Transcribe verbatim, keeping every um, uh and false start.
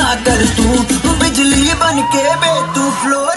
ना कर तू बिजली बन के बे तू फ्लोर